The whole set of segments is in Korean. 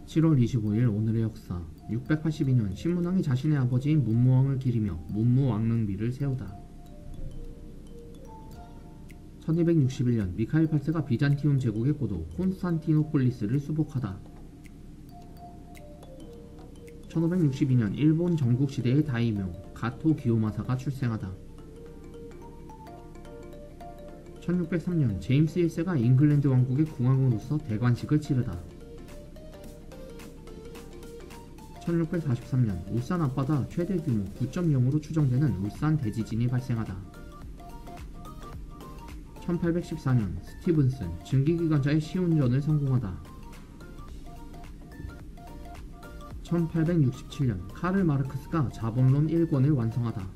7월 25일 오늘의 역사. 682년 신문왕이 자신의 아버지인 문무왕을 기리며 문무왕릉비를 세우다. 1261년 미카엘 8세가 비잔티움 제국의 고도 콘스탄티노폴리스를 수복하다. 1562년 일본 전국시대의 다이묘 가토 기요마사가 출생하다. 1603년 제임스 1세가 잉글랜드 왕국의 국왕으로서 대관식을 치르다. 1643년 울산 앞바다 최대 규모 9.0으로 추정되는 울산 대지진이 발생하다. 1814년 스티븐슨 증기기관차의 시운전을 성공하다. 1867년 카를 마르크스가 자본론 1권을 완성하다.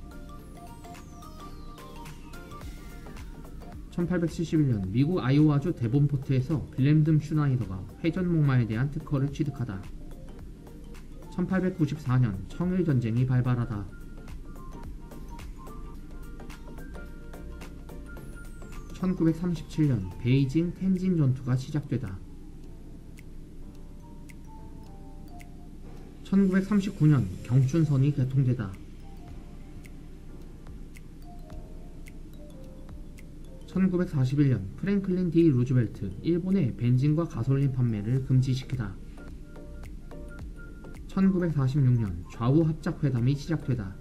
1871년 미국 아이오와주 데본포트에서 빌렘듬 슈나이더가 회전목마에 대한 특허를 취득하다. 1894년 청일전쟁이 발발하다. 1937년 베이징 텐진 전투가 시작되다. 1939년 경춘선이 개통되다. 1941년 프랭클린 D. 루즈벨트 일본의 벤진과 가솔린 판매를 금지시키다. 1946년 좌우 합작회담이 시작되다.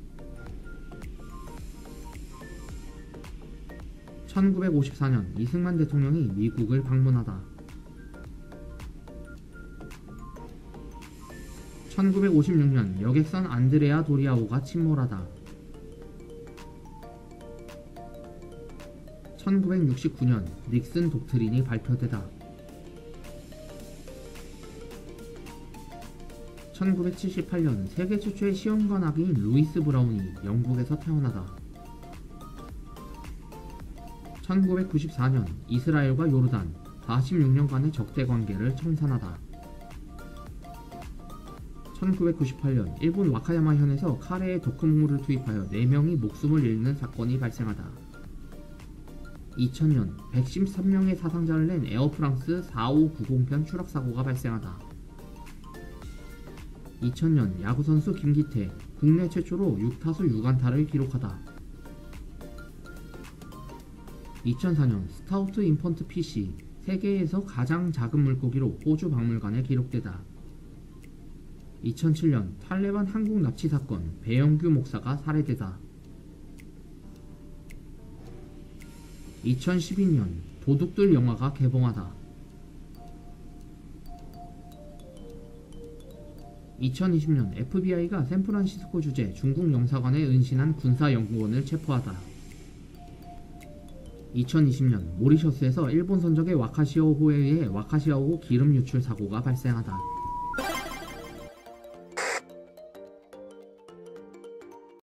1954년 이승만 대통령이 미국을 방문하다. 1956년 여객선 안드레아 도리아오가 침몰하다. 1969년 닉슨 독트린이 발표되다. 1978년 세계 최초의 시험관 아기인 루이스 브라운이 영국에서 태어나다. 1994년 이스라엘과 요르단 46년간의 적대관계를 청산하다. 1998년 일본 와카야마 현에서 카레에 독극물을 투입하여 4명이 목숨을 잃는 사건이 발생하다. 2000년 113명의 사상자를 낸 에어프랑스 4590편 추락사고가 발생하다. 2000년 야구선수 김기태 국내 최초로 6타수 6안타를 기록하다. 2004년 스타우트 인펀트 PC 세계에서 가장 작은 물고기로 호주 박물관에 기록되다. 2007년 탈레반 한국 납치 사건 배영규 목사가 살해되다. 2012년 도둑들 영화가 개봉하다. 2020년 FBI가 샌프란시스코 주재 중국 영사관에 은신한 군사연구원을 체포하다. 2020년 모리셔스에서 일본 선적의 와카시오호에 의해 와카시아호 기름 유출 사고가 발생하다.